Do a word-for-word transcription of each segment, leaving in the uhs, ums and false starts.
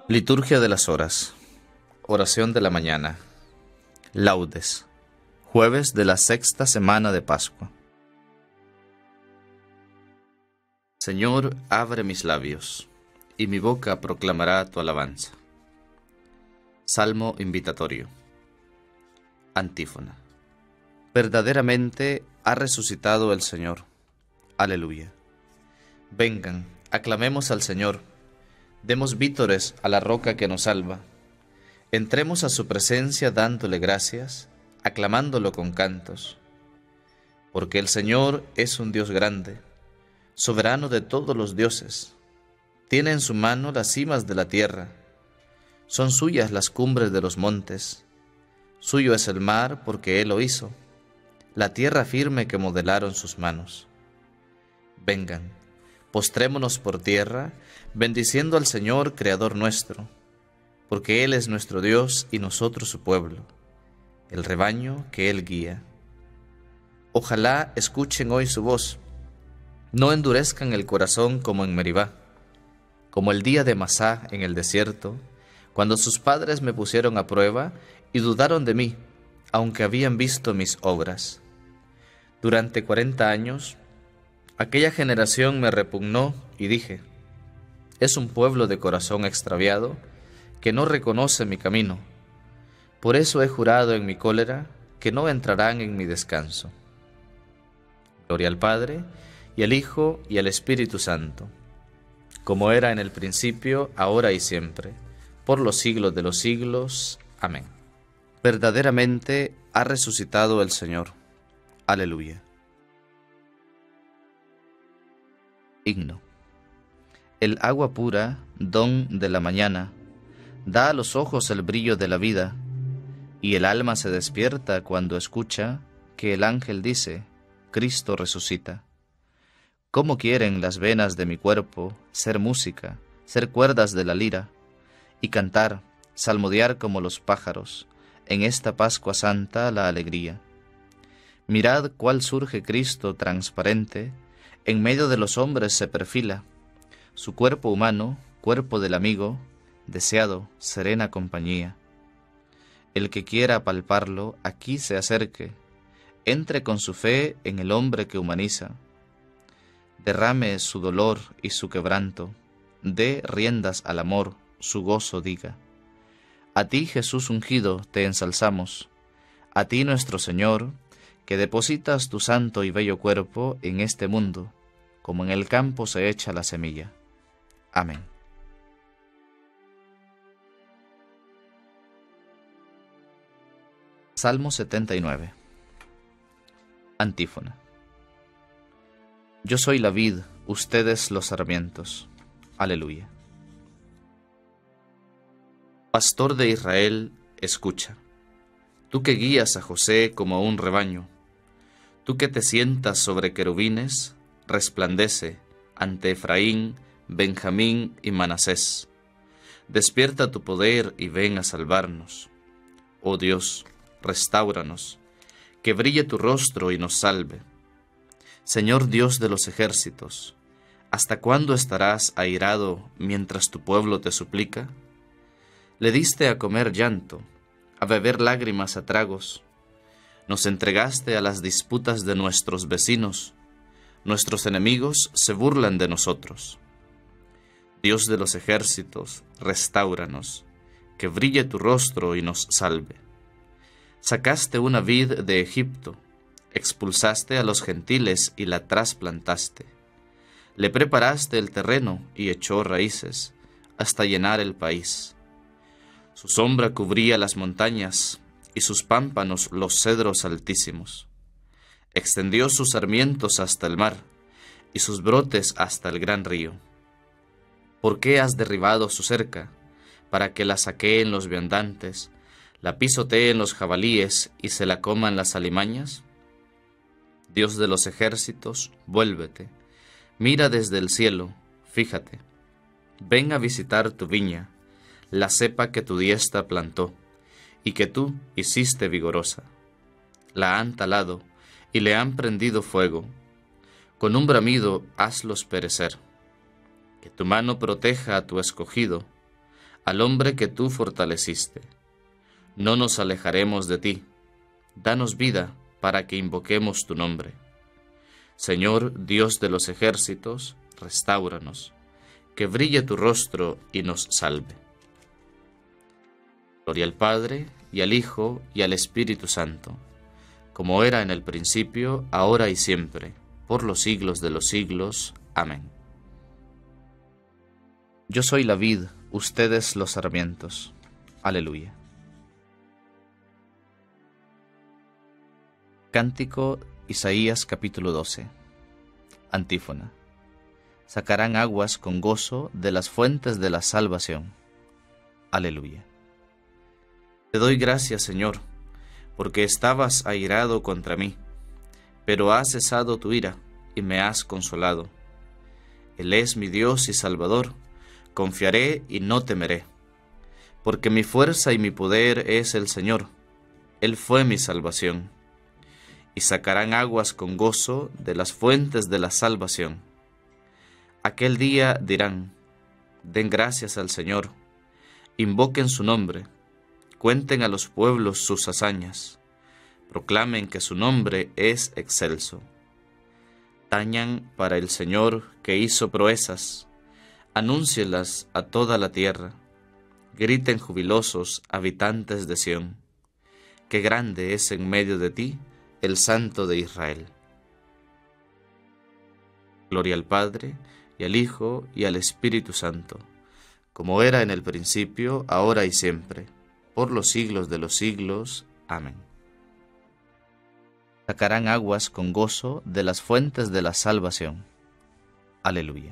Liturgia de las Horas. Oración de la mañana. Laudes. Jueves de la sexta semana de Pascua. Señor, abre mis labios, y mi boca proclamará tu alabanza. Salmo invitatorio. Antífona. Verdaderamente ha resucitado el Señor. Aleluya. Vengan, aclamemos al Señor. Demos vítores a la roca que nos salva. Entremos a su presencia dándole gracias, aclamándolo con cantos. Porque el Señor es un Dios grande, soberano de todos los dioses. Tiene en su mano las cimas de la tierra. Son suyas las cumbres de los montes. Suyo es el mar porque Él lo hizo, la tierra firme que modelaron sus manos. Vengan, postrémonos por tierra, bendiciendo al Señor, Creador nuestro, porque Él es nuestro Dios y nosotros su pueblo, el rebaño que Él guía. Ojalá escuchen hoy su voz, no endurezcan el corazón como en Meribá, como el día de Masá en el desierto, cuando sus padres me pusieron a prueba y dudaron de mí, aunque habían visto mis obras. Durante cuarenta años, aquella generación me repugnó y dije, es un pueblo de corazón extraviado que no reconoce mi camino. Por eso he jurado en mi cólera que no entrarán en mi descanso. Gloria al Padre, y al Hijo, y al Espíritu Santo, como era en el principio, ahora y siempre, por los siglos de los siglos. Amén. Verdaderamente ha resucitado el Señor. Aleluya. Himno. El agua pura, don de la mañana, da a los ojos el brillo de la vida, y el alma se despierta cuando escucha que el ángel dice, Cristo resucita. ¿Cómo quieren las venas de mi cuerpo ser música, ser cuerdas de la lira, y cantar, salmodiar como los pájaros, en esta Pascua Santa la alegría? Mirad cuál surge Cristo transparente, en medio de los hombres se perfila, su cuerpo humano, cuerpo del amigo, deseado, serena compañía. El que quiera palparlo, aquí se acerque, entre con su fe en el hombre que humaniza, derrame su dolor y su quebranto, dé riendas al amor, su gozo diga. A ti, Jesús ungido, te ensalzamos, a ti, nuestro Señor, que depositas tu santo y bello cuerpo en este mundo, como en el campo se echa la semilla. Amén. Salmo setenta y nueve. Antífona. Yo soy la vid, ustedes los sarmientos. Aleluya. Pastor de Israel, escucha. Tú que guías a José como a un rebaño, tú que te sientas sobre querubines, resplandece ante Efraín, Benjamín y Manasés. Despierta tu poder y ven a salvarnos. Oh Dios, restáuranos, que brille tu rostro y nos salve. Señor Dios de los ejércitos, ¿hasta cuándo estarás airado mientras tu pueblo te suplica? Le diste a comer llanto, a beber lágrimas a tragos. Nos entregaste a las disputas de nuestros vecinos. Nuestros enemigos se burlan de nosotros. Dios de los ejércitos, restáuranos, que brille tu rostro y nos salve. Sacaste una vid de Egipto, expulsaste a los gentiles y la trasplantaste. Le preparaste el terreno y echó raíces, hasta llenar el país. Su sombra cubría las montañas, y sus pámpanos los cedros altísimos. Extendió sus sarmientos hasta el mar, y sus brotes hasta el gran río. ¿Por qué has derribado su cerca, para que la saqueen los viandantes, la pisoteen los jabalíes y se la coman las alimañas? Dios de los ejércitos, vuélvete, mira desde el cielo, fíjate. Ven a visitar tu viña, la cepa que tu diestra plantó, y que tú hiciste vigorosa. La han talado, y le han prendido fuego. Con un bramido hazlos perecer. Que tu mano proteja a tu escogido, al hombre que tú fortaleciste. No nos alejaremos de ti. Danos vida para que invoquemos tu nombre. Señor, Dios de los ejércitos, restáuranos, que brille tu rostro y nos salve. Gloria al Padre, y al Hijo, y al Espíritu Santo, como era en el principio, ahora y siempre, por los siglos de los siglos. Amén. Yo soy la vid, ustedes los sarmientos. Aleluya. Cántico Isaías capítulo doce. Antífona. Sacarán aguas con gozo de las fuentes de la salvación. Aleluya. Te doy gracias, Señor, porque estabas airado contra mí, pero has cesado tu ira y me has consolado. Él es mi Dios y Salvador, confiaré y no temeré, porque mi fuerza y mi poder es el Señor, Él fue mi salvación. Y sacarán aguas con gozo de las fuentes de la salvación. Aquel día dirán, den gracias al Señor, invoquen su nombre, cuenten a los pueblos sus hazañas, proclamen que su nombre es excelso. Tañan para el Señor que hizo proezas, anúncielas a toda la tierra, griten jubilosos habitantes de Sión, que grande es en medio de ti el Santo de Israel. Gloria al Padre, y al Hijo, y al Espíritu Santo, como era en el principio, ahora y siempre, por los siglos de los siglos. Amén. Sacarán aguas con gozo de las fuentes de la salvación. Aleluya.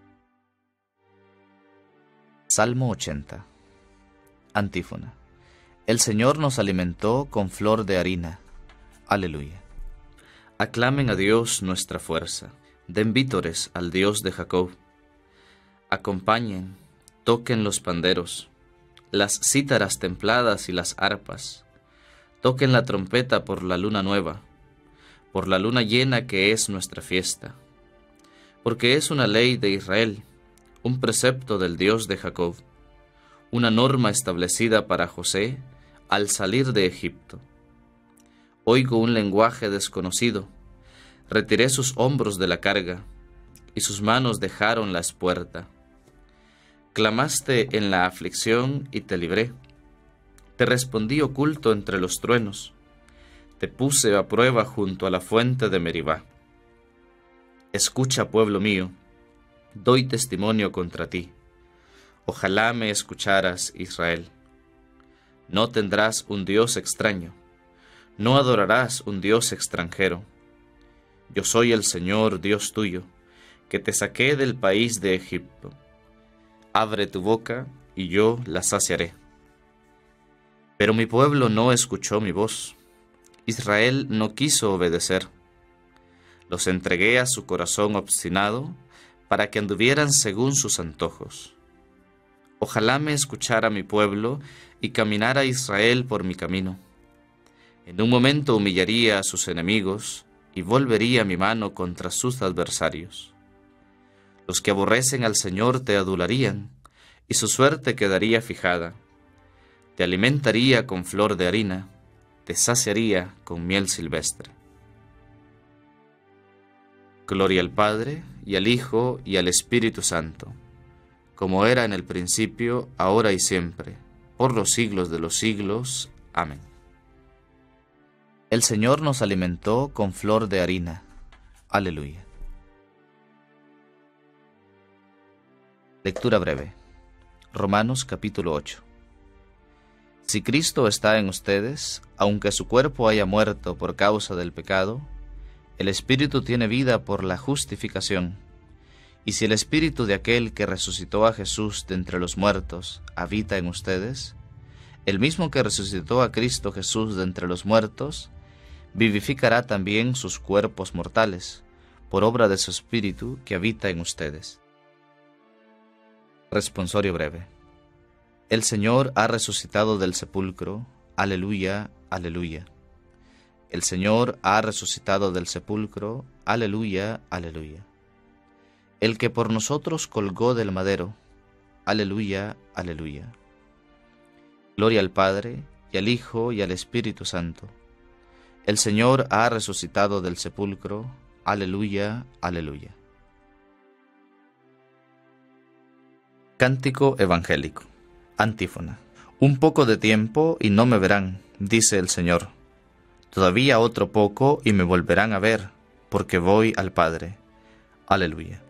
Salmo ochenta. Antífona. El Señor nos alimentó con flor de harina. Aleluya. Aclamen a Dios nuestra fuerza, den vítores al Dios de Jacob. Acompañen, toquen los panderos, las cítaras templadas y las arpas. Toquen la trompeta por la luna nueva, por la luna llena que es nuestra fiesta. Porque es una ley de Israel, un precepto del Dios de Jacob, una norma establecida para José al salir de Egipto. Oigo un lenguaje desconocido, retiré sus hombros de la carga, y sus manos dejaron la espuerta. Clamaste en la aflicción y te libré, te respondí oculto entre los truenos, te puse a prueba junto a la fuente de Meribá. Escucha, pueblo mío, doy testimonio contra ti, ojalá me escucharas, Israel. No tendrás un Dios extraño, no adorarás un Dios extranjero. Yo soy el Señor, Dios tuyo, que te saqué del país de Egipto. Abre tu boca, y yo la saciaré. Pero mi pueblo no escuchó mi voz. Israel no quiso obedecer. Los entregué a su corazón obstinado, para que anduvieran según sus antojos. Ojalá me escuchara mi pueblo, y caminara Israel por mi camino. En un momento humillaría a sus enemigos, y volvería mi mano contra sus adversarios. Los que aborrecen al Señor te adularían, y su suerte quedaría fijada. Te alimentaría con flor de harina, te saciaría con miel silvestre. Gloria al Padre, y al Hijo, y al Espíritu Santo, como era en el principio, ahora y siempre, por los siglos de los siglos. Amén. El Señor nos alimentó con flor de harina. Aleluya. Lectura breve. Romanos capítulo ocho. Si Cristo está en ustedes, aunque su cuerpo haya muerto por causa del pecado, el Espíritu tiene vida por la justificación. Y si el Espíritu de aquel que resucitó a Jesús de entre los muertos habita en ustedes, el mismo que resucitó a Cristo Jesús de entre los muertos, vivificará también sus cuerpos mortales, por obra de su Espíritu que habita en ustedes. Responsorio breve. El Señor ha resucitado del sepulcro. Aleluya, aleluya. El Señor ha resucitado del sepulcro. Aleluya, aleluya. El que por nosotros colgó del madero. aleluya, aleluya. Gloria al Padre, y al Hijo, y al Espíritu Santo. El Señor ha resucitado del sepulcro, aleluya, aleluya. Cántico evangélico. Antífona. Un poco de tiempo y no me verán, dice el Señor. Todavía otro poco y me volverán a ver, porque voy al Padre. Aleluya.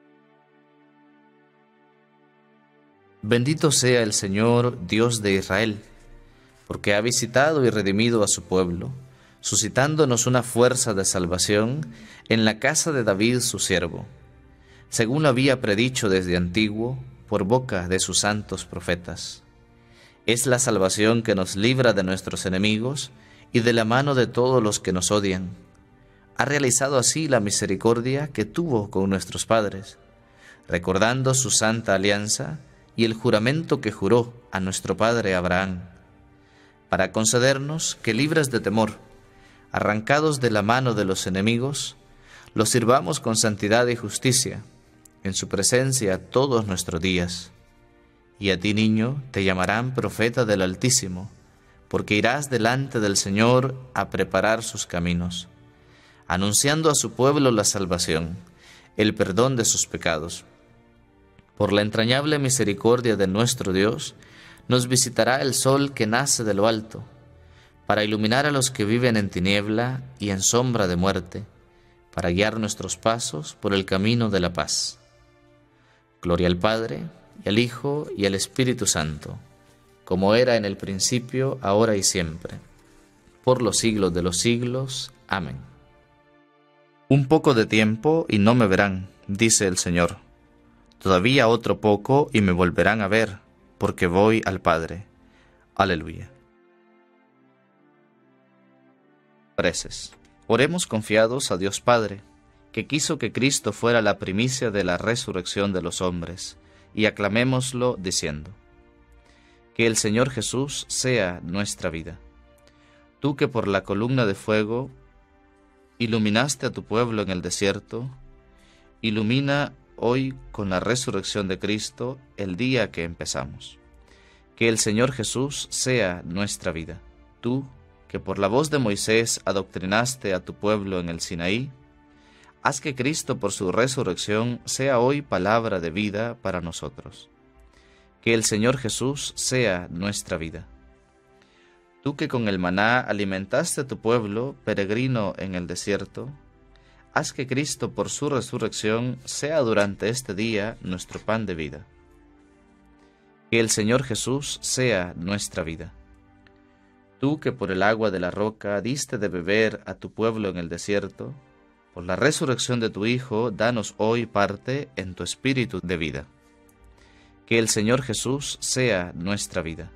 Bendito sea el Señor, Dios de Israel, porque ha visitado y redimido a su pueblo, suscitándonos una fuerza de salvación en la casa de David su siervo, según lo había predicho desde antiguo, por boca de sus santos profetas. Es la salvación que nos libra de nuestros enemigos y de la mano de todos los que nos odian. Ha realizado así la misericordia que tuvo con nuestros padres, recordando su santa alianza y el juramento que juró a nuestro padre Abraham, para concedernos que, libres de temor, arrancados de la mano de los enemigos, los sirvamos con santidad y justicia, en su presencia todos nuestros días. Y a ti, niño, te llamarán profeta del Altísimo, porque irás delante del Señor a preparar sus caminos, anunciando a su pueblo la salvación, el perdón de sus pecados. Por la entrañable misericordia de nuestro Dios, nos visitará el sol que nace de lo alto, para iluminar a los que viven en tiniebla y en sombra de muerte, para guiar nuestros pasos por el camino de la paz. Gloria al Padre, y al Hijo, y al Espíritu Santo, como era en el principio, ahora y siempre, por los siglos de los siglos. Amén. Un poco de tiempo y no me verán, dice el Señor. Todavía otro poco y me volverán a ver, porque voy al Padre. Aleluya. Preces. Oremos confiados a Dios Padre, que quiso que Cristo fuera la primicia de la resurrección de los hombres, y aclamémoslo diciendo: que el Señor Jesús sea nuestra vida. Tú que por la columna de fuego iluminaste a tu pueblo en el desierto, ilumina hoy con la resurrección de Cristo el día que empezamos. Que el Señor Jesús sea nuestra vida. Tú que por la voz de Moisés adoctrinaste a tu pueblo en el Sinaí, haz que Cristo por su resurrección sea hoy palabra de vida para nosotros. Que el Señor Jesús sea nuestra vida. Tú que con el maná alimentaste a tu pueblo peregrino en el desierto, haz que Cristo por su resurrección sea durante este día nuestro pan de vida. Que el Señor Jesús sea nuestra vida. Tú que por el agua de la roca diste de beber a tu pueblo en el desierto, por la resurrección de tu Hijo, danos hoy parte en tu espíritu de vida. Que el Señor Jesús sea nuestra vida.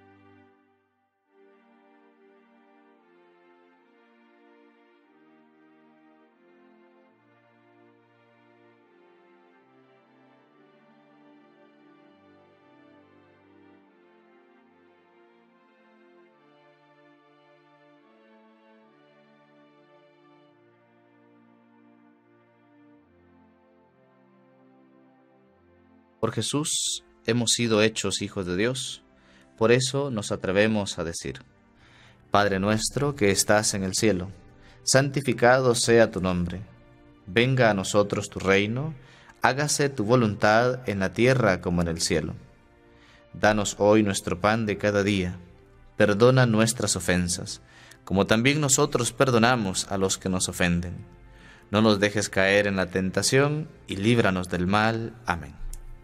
Por Jesús hemos sido hechos hijos de Dios, por eso nos atrevemos a decir: Padre nuestro que estás en el cielo, santificado sea tu nombre. Venga a nosotros tu reino, hágase tu voluntad en la tierra como en el cielo. Danos hoy nuestro pan de cada día, perdona nuestras ofensas, como también nosotros perdonamos a los que nos ofenden. No nos dejes caer en la tentación y líbranos del mal. Amén.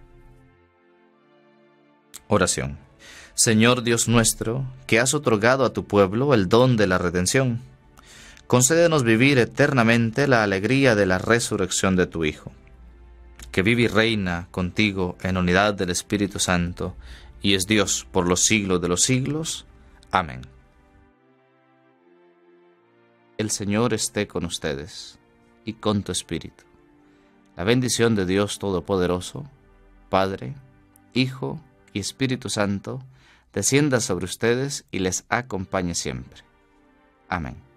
Oración. Señor Dios nuestro, que has otorgado a tu pueblo el don de la redención, concédenos vivir eternamente la alegría de la resurrección de tu Hijo, que vive y reina contigo en unidad del Espíritu Santo, y es Dios por los siglos de los siglos. Amén. El Señor esté con ustedes, y con tu espíritu. La bendición de Dios Todopoderoso, Padre, Hijo y Espíritu Santo, descienda sobre ustedes y les acompañe siempre. Amén.